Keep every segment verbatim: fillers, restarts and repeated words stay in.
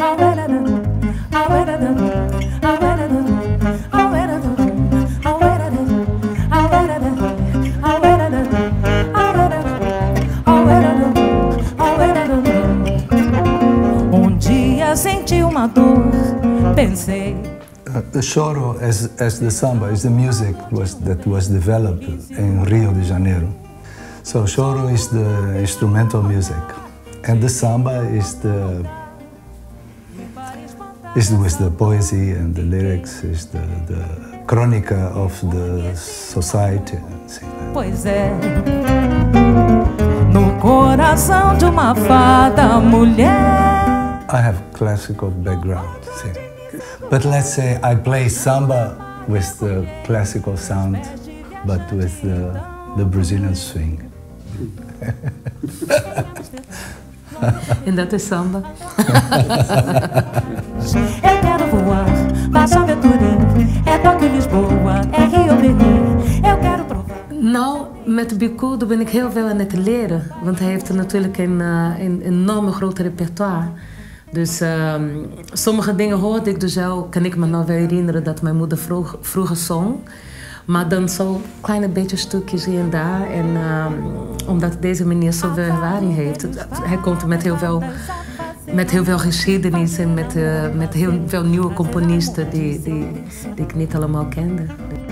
Um dia senti uma dor, pensei. Uh, the choro, as, as the samba, is the music was, that was developed in Rio de Janeiro. So choro is the instrumental music, and the samba is the is with the poesy and the lyrics, is the, the crônica of the society. Pois é, no coração de uma fada mulher. I have classical background, see. But let's say I play samba with the classical sound, but with the, the Brazilian swing. En dat is samba. Eu quero voar, baixo aventurinho, é Tóquio, Lisboa, é Rio, Berlim. Eu quero provar. Nou, met Bicudo ben ik heel veel aan het leren, want hij heeft natuurlijk een, uh, een enorme groot repertoire. Dus uh, sommige dingen hoorde ik dus wel, kan ik me nog wel herinneren dat mijn moeder vroeg, vroeger zong. Maar dan zo kleine beetje stukjes hier en daar. En uh, omdat deze meneer zoveel ervaring heeft. Hij komt met heel veel, met heel veel geschiedenis en met, uh, met heel veel nieuwe componisten die, die, die ik niet allemaal kende.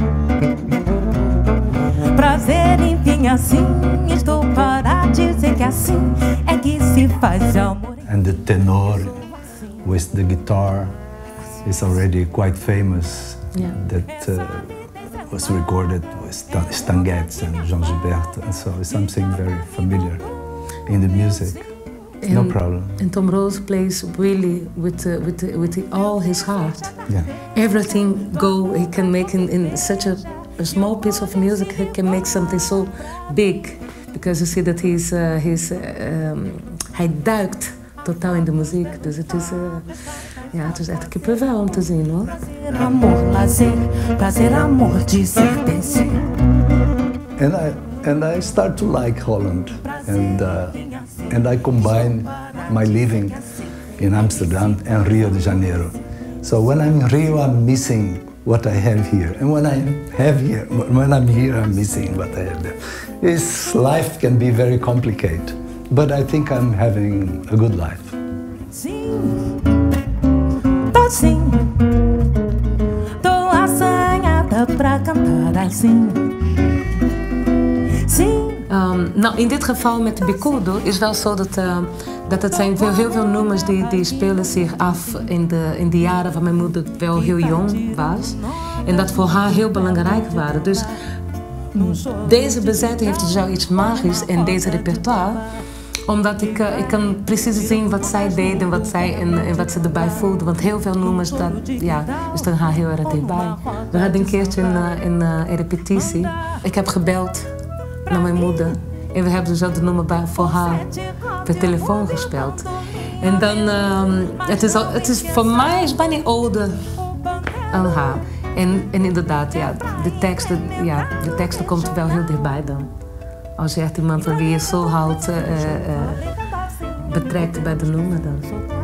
Prazer, enfim, assim, estou para dizer que assim é que se faz amor. And the tenor with the guitar is already quite famous. Yeah. That uh, was recorded with Stan Getz and Jean Gilberto, and so it's something very familiar in the music. And, no problem. And Tom Rose plays really with uh, with uh, with the, all his heart. Yeah. Everything go he can make in, in such a, a small piece of music. He can make something so big because you see that he's uh, he's uh, um, hij duikt totaal in de muziek. Dus het is uh, ja, het is echt kippenvel om te zien, hoor. Prazer, amor, lazer, prazer, amor, dizer, penser. And I and I start to like Holland, and uh, and I combine my living in Amsterdam and Rio de Janeiro. So when I'm in Rio, I'm missing what I have here, and when I have here, when I'm here, I'm missing what I have there. This life can be very complicated, but I think I'm having a good life. Sim, tô sim, tô assanhada pra cantar assim. Sim. Um, nou, in dit geval met Bicudo is wel zo dat, uh, dat het zijn veel, heel veel nummers die, die spelen zich af in de, in de jaren waar mijn moeder wel heel jong was. En dat voor haar heel belangrijk waren. Dus deze bezetting heeft dus wel iets magisch in deze repertoire. Omdat ik, uh, ik kan precies zien wat zij deed en wat, zij, en, en wat ze erbij voelde. Want heel veel nummers, dat, ja, is er haar heel erg dichtbij. We hadden een keertje een, een, een repetitie. Ik heb gebeld naar mijn moeder. En we hebben dus ook de nummer bij, voor haar per telefoon gespeeld. En dan, um, het, is al, het is voor mij is bijna ode aan haar. En, en inderdaad, ja, de teksten, ja, de teksten komt er wel heel dichtbij dan. Als je echt iemand van wie je zo houdt uh, uh, betrekt bij de nummer dan.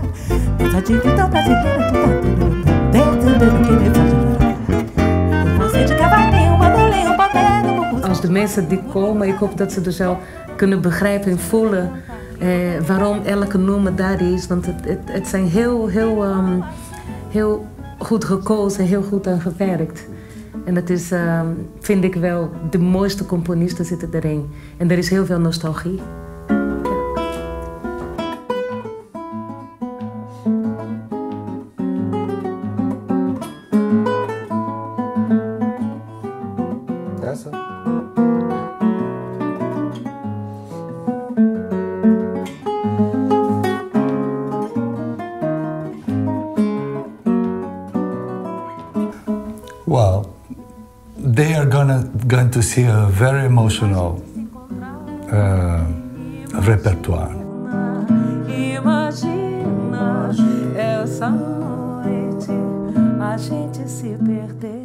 Als de mensen die komen, ik hoop dat ze dus wel kunnen begrijpen en voelen eh, waarom elke nummer daar is. Want het, het, het zijn heel, heel, um, heel goed gekozen, heel goed aan gewerkt. En dat is, um, vind ik wel, de mooiste componisten zitten erin. En er is heel veel nostalgie. Well, they are gonna going to see a very emotional uh, repertoire. Imagina essa noite a gente se perder.